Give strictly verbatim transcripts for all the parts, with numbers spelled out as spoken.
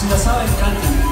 Si la saben, canten.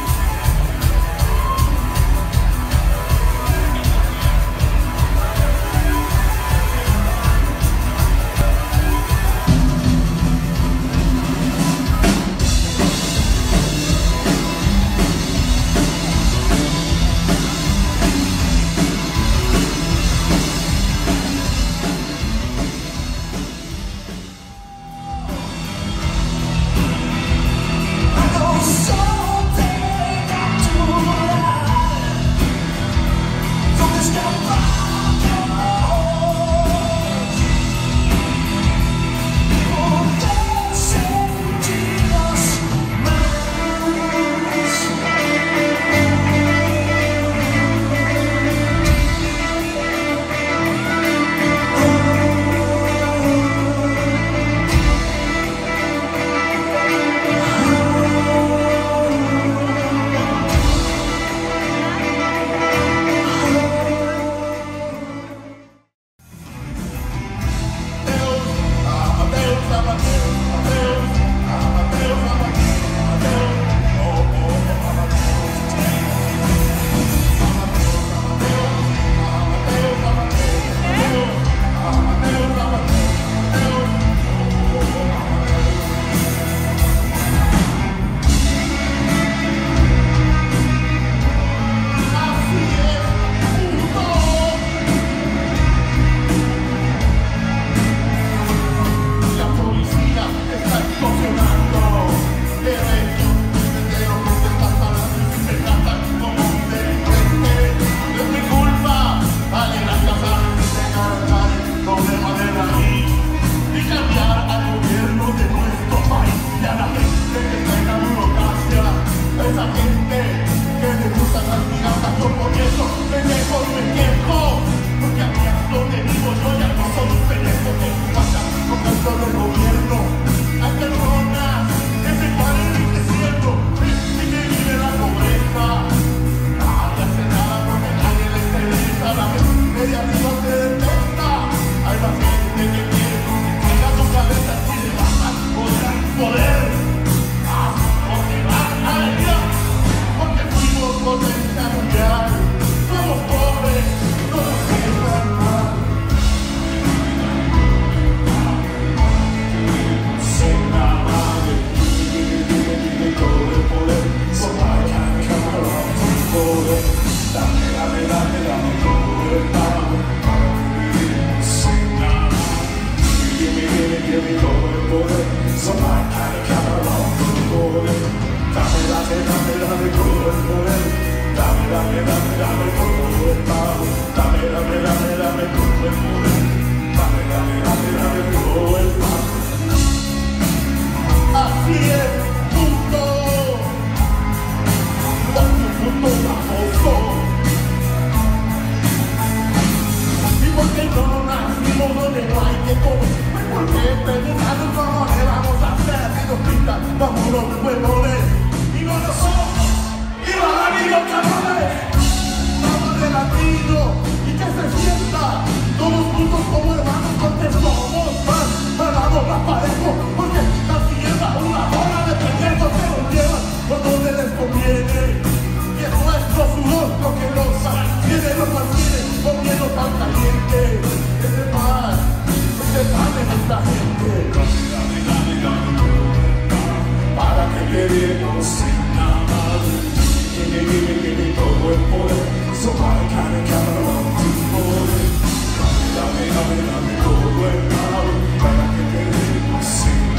Vámonos, huevones, y no lo somos, y van a venir los cabrones. Vamos de latino y que se sienta, todos juntos como hermanos, porque somos más, paramos más parejo, porque la tierra una hora de pendejo se los llevan por donde les conviene. Y es nuestro sudor lo que nos tiene, los mantiene con miedo tan caliente. Ese mal, ese mal de esta gente. Para que queremos sin nada. Give me, give me, give me todo el poder. So I can count on tu poder. Dame, dame, dame, dame todo el poder. Para que queremos sin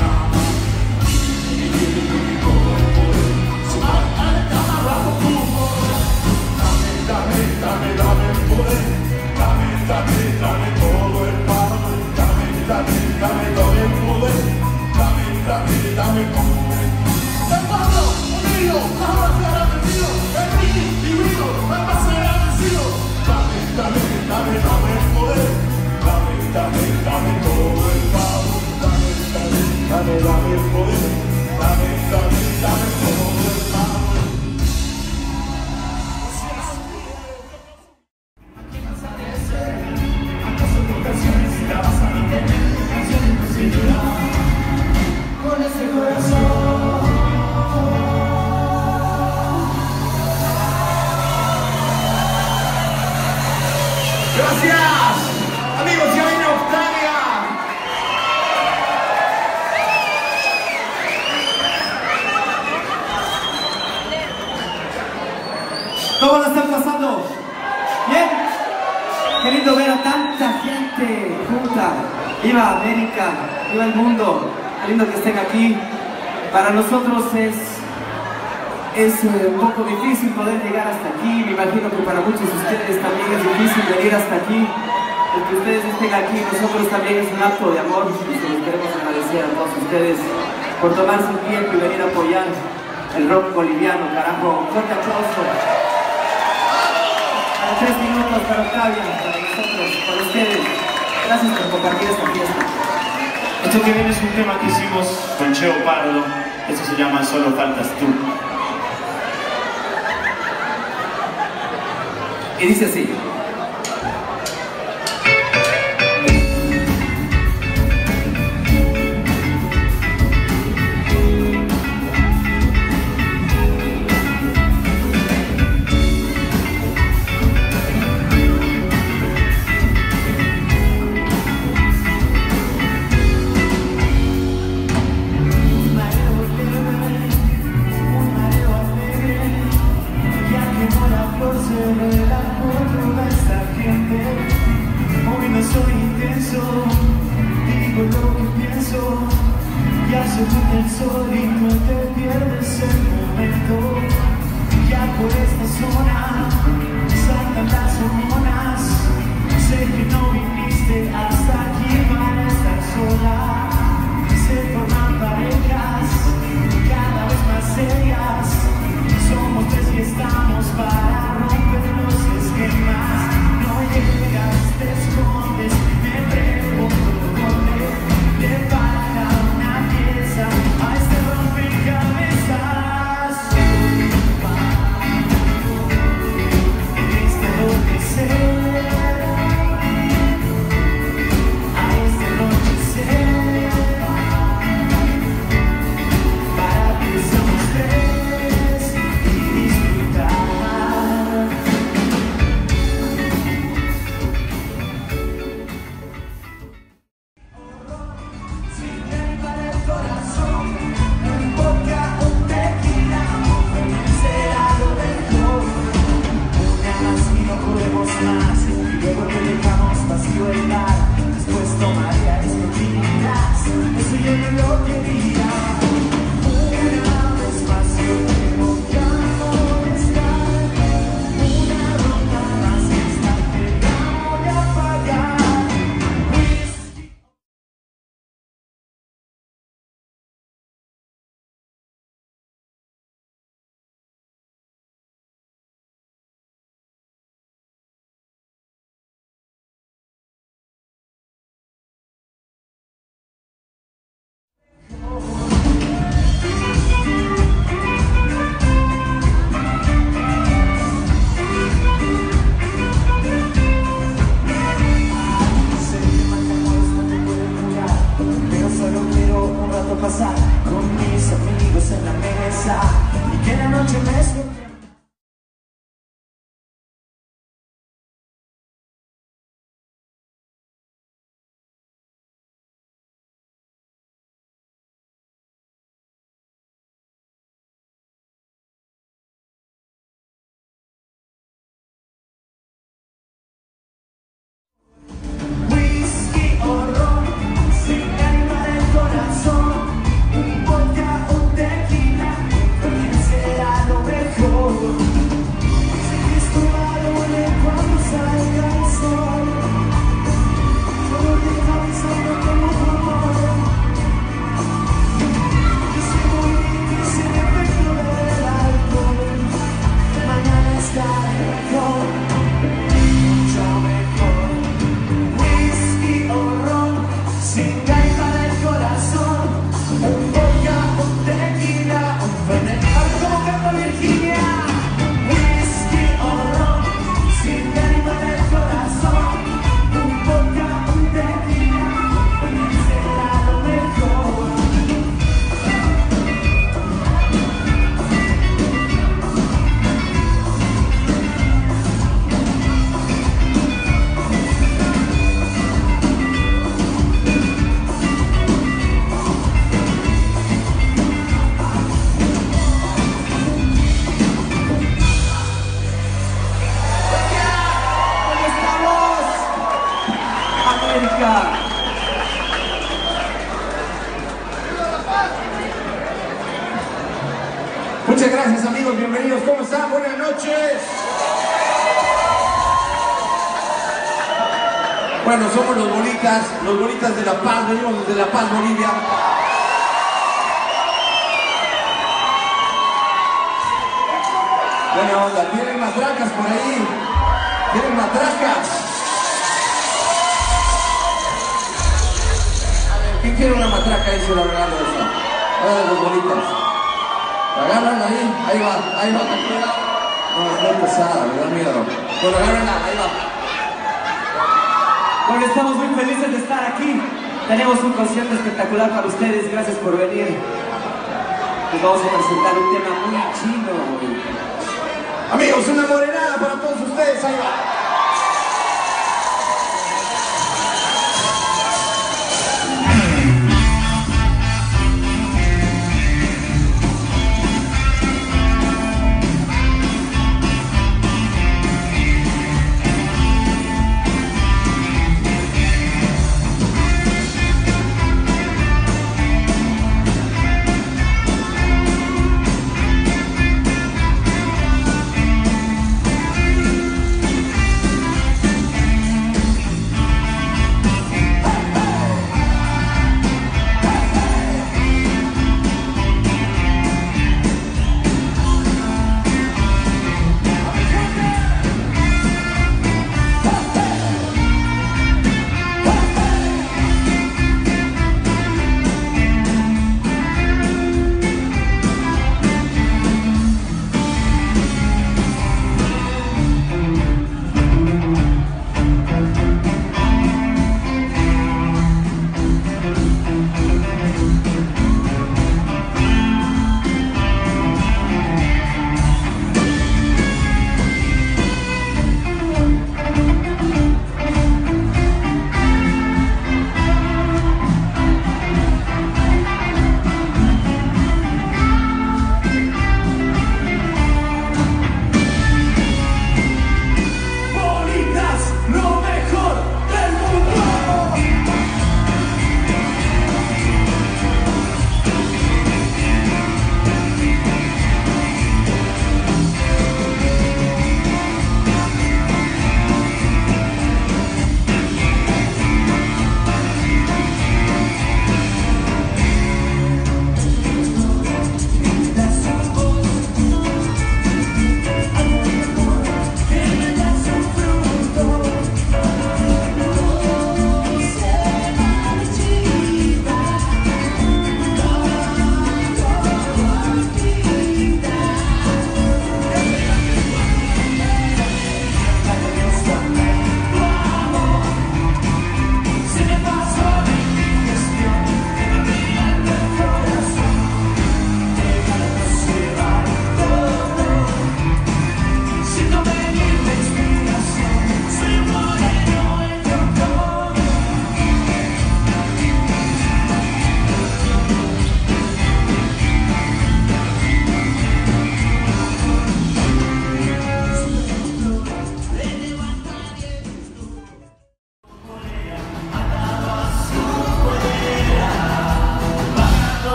¿Cómo lo están pasando? ¿Bien? Qué lindo ver a tanta gente junta. ¡Viva América! ¡Viva el mundo! Qué lindo que estén aquí. Para nosotros es, es eh, un poco difícil poder llegar hasta aquí. Me imagino que para muchos de ustedes también es difícil venir hasta aquí. El que ustedes estén aquí, nosotros también es un acto de amor. Y se los queremos agradecer a todos ustedes por tomarse el tiempo y venir a apoyar el rock boliviano, carajo. Un fuerte aplauso. Para tres minutos para Octavia, para nosotros, para ustedes. Gracias por compartir esta fiesta. Esto que viene es un tema que hicimos con Cheo Pardo. Esto se llama Solo Faltas Tú. Y dice así. Un vodka, un tequila, comience a lo mejor. Muchas gracias, amigos, bienvenidos. ¿Cómo están? Buenas noches. Bueno, somos los Bolitas, los Bolitas de La Paz, venimos desde La Paz, Bolivia. Buena onda, tienen matracas por ahí, tienen matracas. A ver, ¿quién quiere una matraca? Ahí se la regalo esa. Ahora de los Bolitas. La agarran ahí, ahí va, ahí va, cuidado. No, es muy pesada, me da miedo. Bueno, agárrenla, ahí va. Bueno, estamos muy felices de estar aquí. Tenemos un concierto espectacular para ustedes. Gracias por venir. Les vamos a presentar un tema muy chido. Amigos, una morenada para todos ustedes. Ahí va.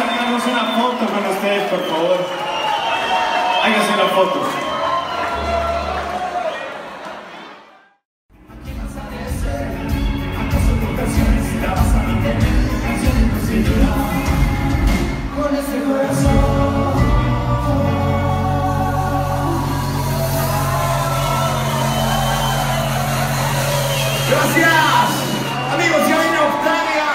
sacarnos una foto con ustedes, por favor. Háganse una foto. Con ese corazón. Gracias, amigos, ya viene Octavia.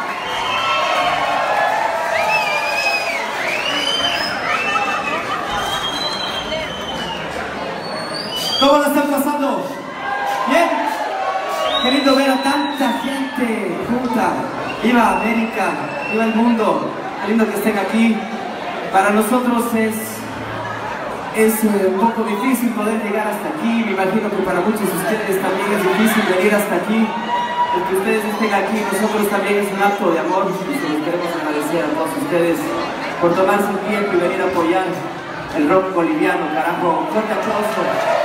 ¿Cómo la están pasando? ¿Bien? Qué lindo ver a tanta gente junta. ¡Viva América! ¡Viva el mundo! Qué lindo que estén aquí. Para nosotros es, es eh, un poco difícil poder llegar hasta aquí. Me imagino que para muchos de ustedes también es difícil venir hasta aquí. El que ustedes estén aquí, nosotros también es un acto de amor. Y se los queremos agradecer a todos ustedes por tomarse el tiempo y venir a apoyar el rock boliviano. Carajo, un fuerte aplauso.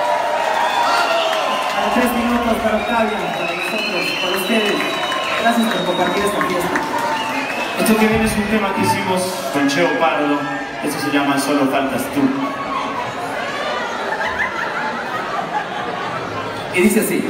Para tres minutos para Octavia, para nosotros, para ustedes. Gracias por compartir esta fiesta. Esto que viene es un tema que hicimos con Cheo Pardo. Esto se llama Solo Faltas Tú. Y dice así.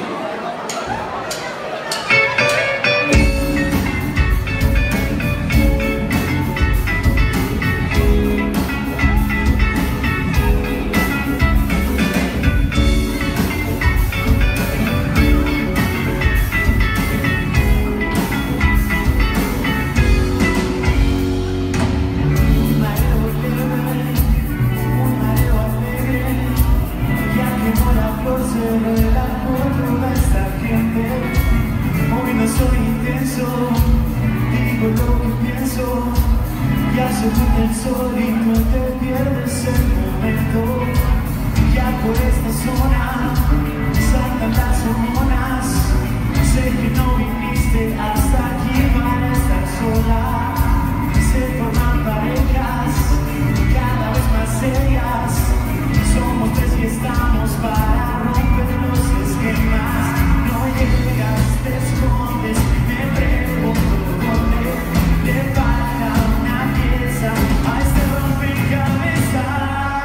Ya se mete el sol y no te pierdes el momento. Ya por esta zona saltan las hormonas. Sé que no viniste hasta aquí para estar sola. Se forman parejas cada vez más serias. Somos tres y estamos para romper los esquemas. No llegas, te escondes, me pregunto dónde te falta una pieza a este rompecabezas.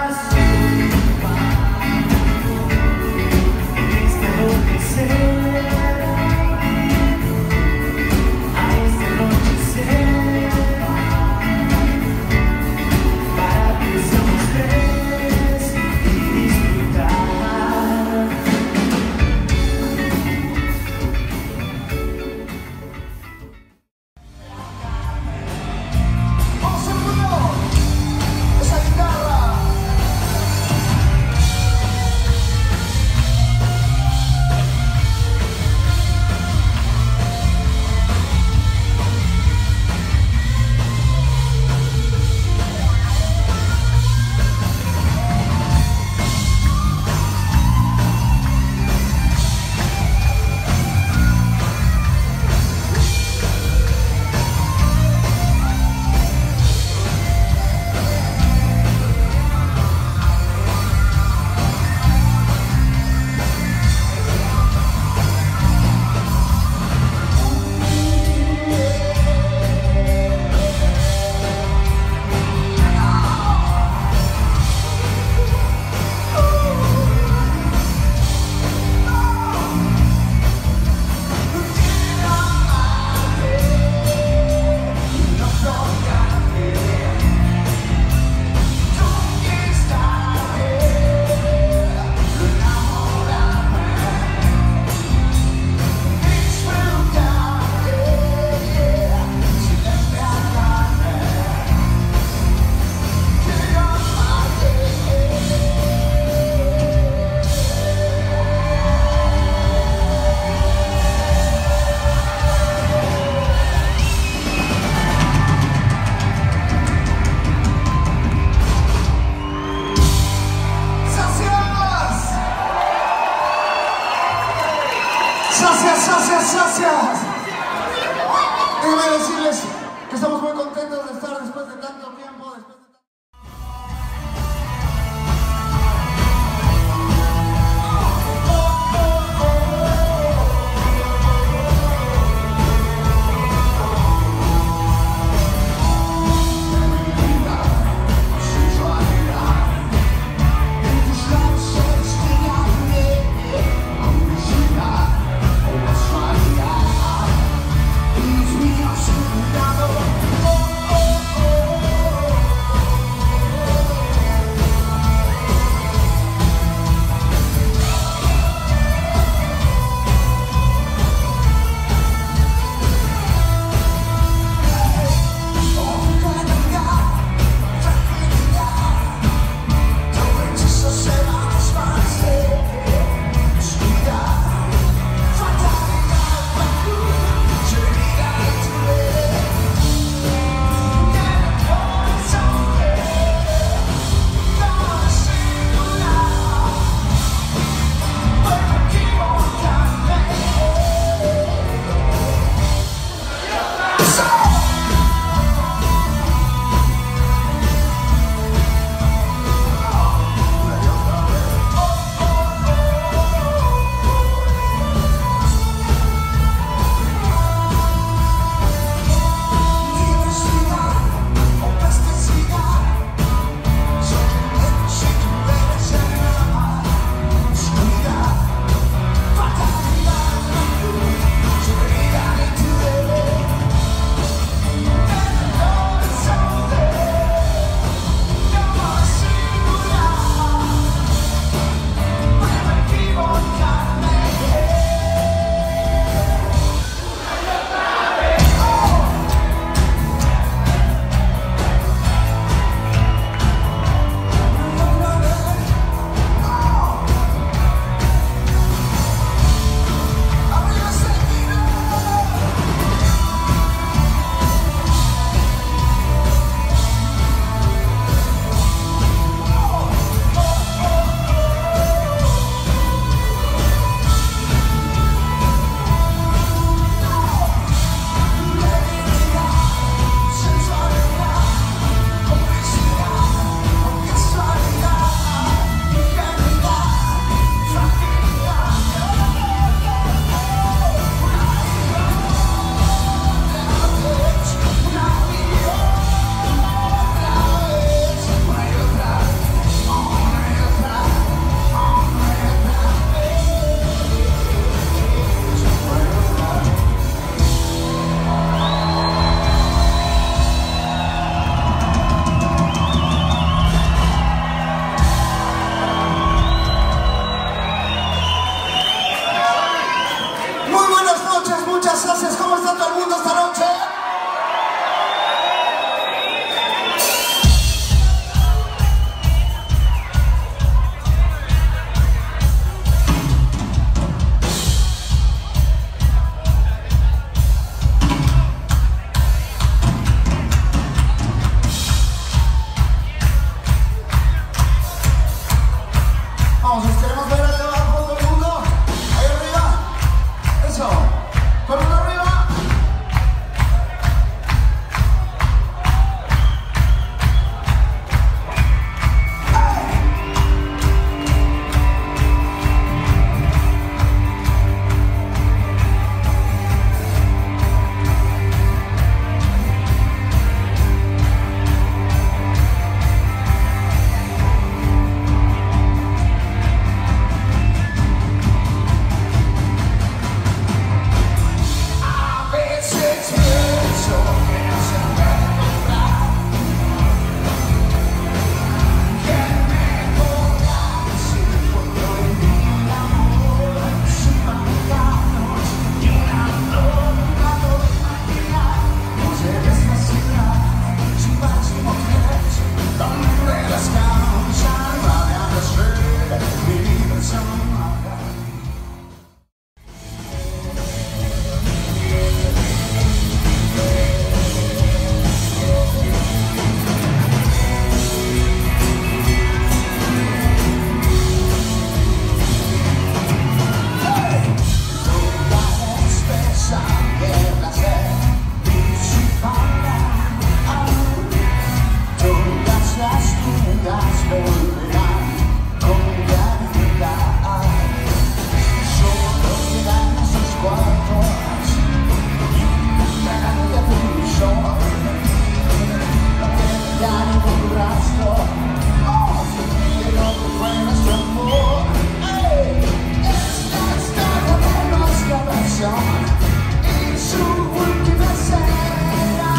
rastro. Oh, y lo que fue nuestro amor. Hey, es la historia de nuestra versión en su última escena.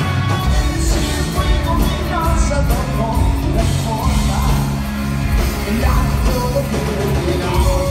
Sin fuego y no se tocó la forma en la que todo terminó.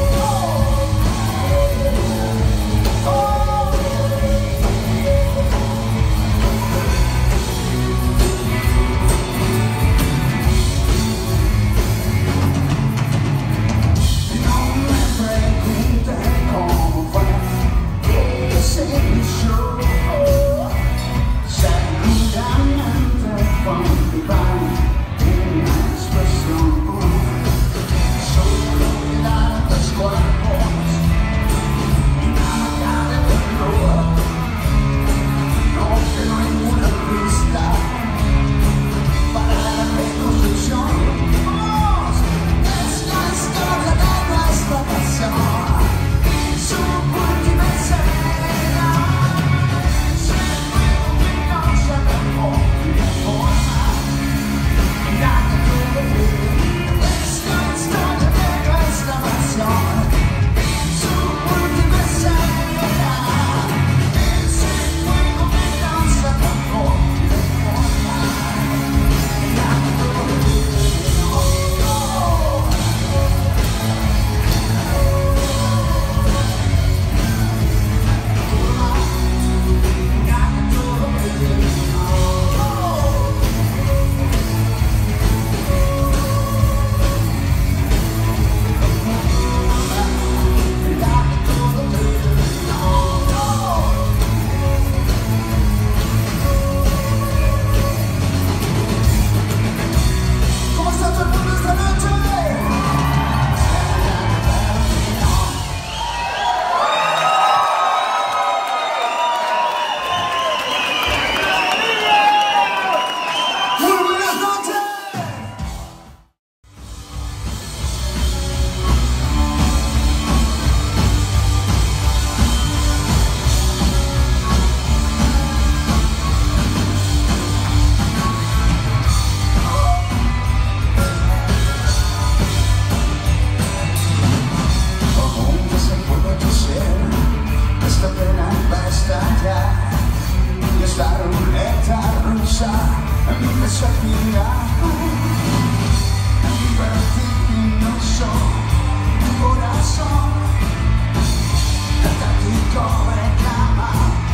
Cobre cama